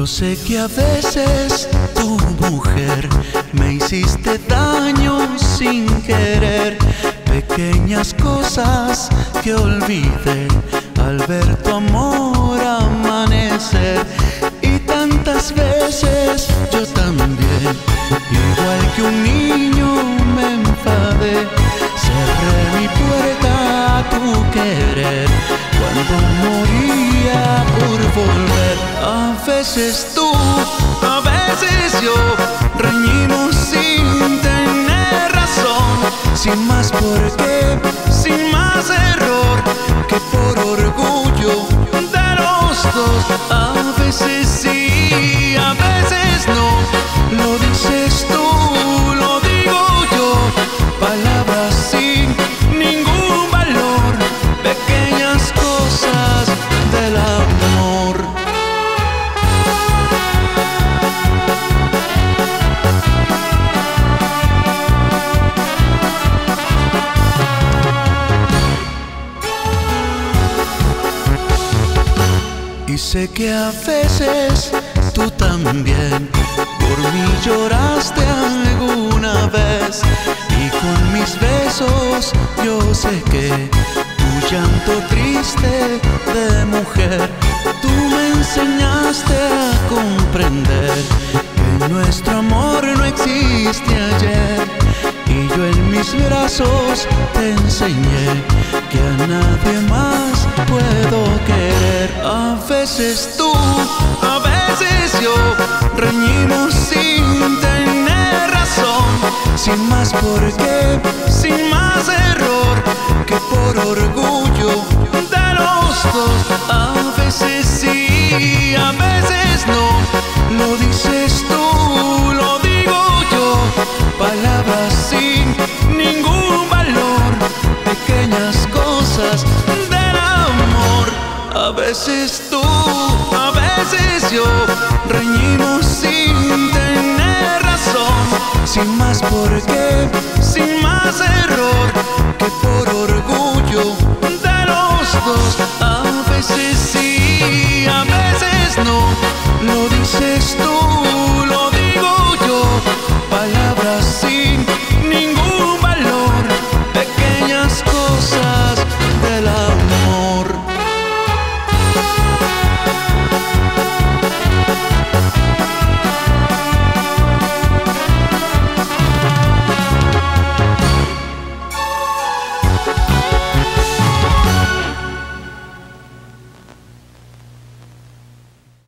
Yo sé que a veces tu mujer me hiciste daño sin querer, pequeñas cosas que olvidé al ver tu amor amanecer. Y tantas veces yo también, igual que un niño, me enfadé. Cerré mi puerta a tu querer cuando moría por volver. A veces tú, a veces yo, reñimos sin tener razón, sin más por qué, sin más error que por orgullo de los dos. A veces sí, a veces no, lo dices tú, lo digo yo, palabras sin ningún valor, pequeñas cosas del amor. Y sé que a veces tú también por mí lloraste alguna vez, y con mis besos yo sé que tu llanto triste de mujer, tú me enseñaste a comprender que nuestro amor no existe ayer. Y yo en mis brazos te enseñé que a nadie más puedo querer. A veces tú, a veces yo, reñimos sin tener razón, sin más por qué, sin más error que por orgullo de los dos. A veces sí, a veces no, lo dices tú, lo digo yo, palabras sin ningún valor, pequeñas cosas del amor. A veces tú, a veces yo, reñimos sin tener razón, sin más por qué, sin más error que por orgullo de los dos. A veces